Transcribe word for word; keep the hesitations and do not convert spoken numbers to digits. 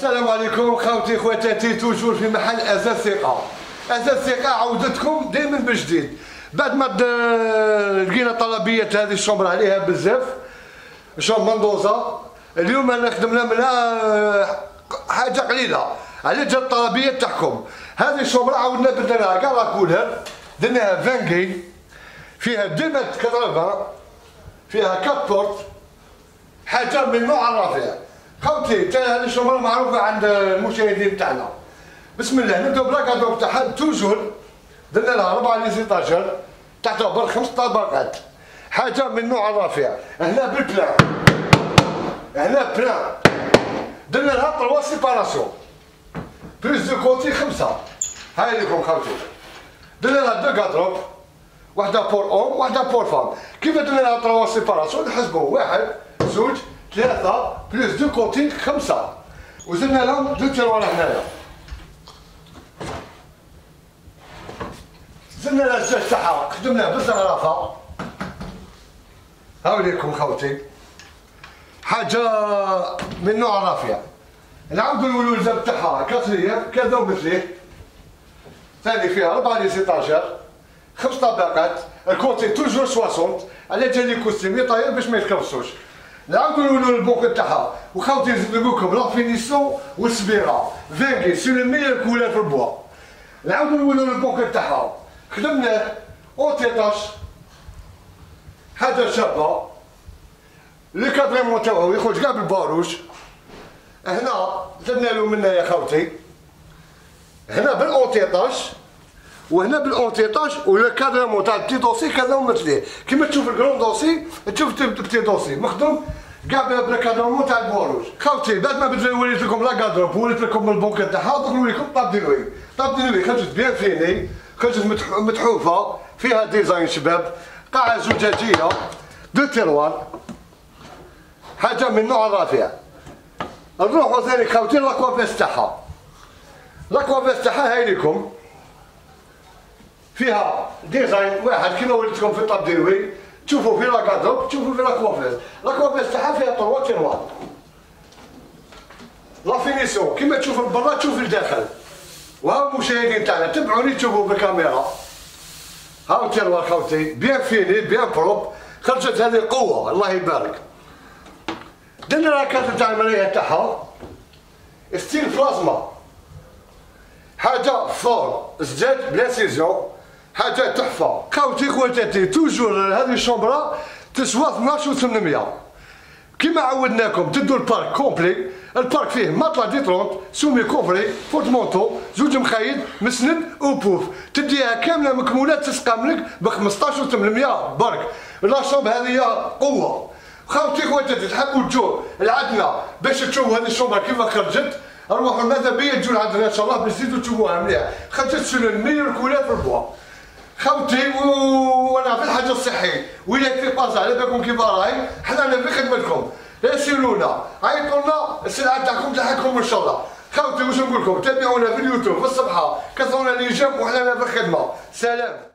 السلام عليكم خوتي خواتاتي، توجور في محل أزاز ثقة. أزاز ثقة عودتكم دائما بجديد. بعد ما لقينا طلبيات هذه الشومبرة عليها بزاف، شومبر مندوزة، اليوم انا خدمنا منها حاجة قليلة على جال الطلبيات تاعكم. هذه الشومبرة عاودنا بدلناها كاع لاكولر، درناها فانكي، فيها دو متر ثمانين، فيها كات بورت، حاجة من النوع الرفيع. خوتي تا هذه الشومبرة معروفة عند المشاهدين تاعنا. بسم الله نبداو بلاكادو تاعها. توجور درنا لها أربعة ليزيطاجر، تعتبر خمس طبقات، حاجة من النوع الرفيع. هنا بالبلان، هنا بلان، درنا لها تروا سيباراسيون، بلوس دو كوتي خمسة. هاي لكم خوتي، درنا لها دو كادروب، وحدة بور أوم وحدة بور فام. كيف درنا لها تروا سيباراسيون؟ نحسبو واحد، زوج، ثلاثة، بلوس دو كوتي خمسة، وزدنا لهم دو تيروار هنايا. زدنا لها الزاج تاعها، خدمناه بالزغرافة. هاوليكم خوتي، حاجة من نوع رفيع. نعاودو نقولو الزاب تاعها كاتريام كذا ومثليه. ثاني فيها أربعة ليزيطاجر، خمس طبقات، الكوتي توجور ستين على جالي كوستيم يطاير باش ما يتكرسوش. نعاودو نقولو البوك تاعها، وخاوتي نزيد لكم لا فينيسيون والصبيغة فانكي سي لو ميور كولور في البوا. نعاودو نقولو البوك تاعها، خدمناه اون تيطاج، حاجة شابة. لي كادريمون تاعو يخرج كاع بالباروش. هنا زدنا له منا يا خوتي، هنا بالاونتيطاج وهنا بالاونتيطاج، ولو كادريمون تاع البتي دوسي كذا ومثليه. كيما تشوف الكرون دوسي تشوف البتي دوسي مخدوم كاع بالكادريمون تاع الباروش. خوتي بعد ما بدل وليت لكم لا كادروب وليت لكم البونك تاعها، دوك نوريكم طاب دينوي. طاب دينوي خرجت بيان فيني، خرجت متحوفه، فيها ديزاين شباب، قاعه زجاجيه، دو تيروار، حاجه من النوع الرفيع. نروحو ثاني خوتي لاكوافيس تاعها. لاكوافيس تاعها هاي لكم، فيها ديزاين واحد كيما وريتكم في طاب دينوي، تشوفوا في لاكادروب تشوفوا في لاكوافيس. لاكوافيس تاعها فيها تروا تيروار. لا فينيسيون كيما تشوف من برا تشوف الداخل. وهاو المشاهدين تاعنا تبعوني تشوفوا بالكاميرا. هاو تيروار خوتي بيان فيني بيان بروب، خرجت هذه قوة الله يبارك. درنا لها كارت تاع المراية تاعها ستيل بلازما، حاجة فور زجاج بلاسيزيون، حاجة تحفة. خوتي خواتاتي توجور هذه الشومبرة تسوى اثناش وثمنمية. كيما عودناكم تدو البارك كومبلي. البارك فيه مطلع ديترونت، سومي كوفري، بورتمونتو، زوج مخايد، مسند وبوف. تديها كاملة مكمولة تسقاملك ب خمسطاش وثمنمية برك. لا شومب هذه قوة. خوتي خواتاتي تحبوا تجوا لعندنا باش تشوفوا هذه الشومبرة كيف خرجت، روحوا ماذا بيا تجوا لعندنا ان شاء الله باش تزيدوا تشوفوها مليح. خرجت سلو الميور كولور في البوا. خوتي وانا في الحاجه الصحيه ولا في بازا على بالكم كيف راهي، حنا في خدمتكم. راسلونا عيطوا لنا، السلعه تاعكم تحكم ان شاء الله. خوتي واش نقول لكم، تابعونا في اليوتيوب في الصفحه، كثرونا لي جيم وحنا في الخدمه. سلام.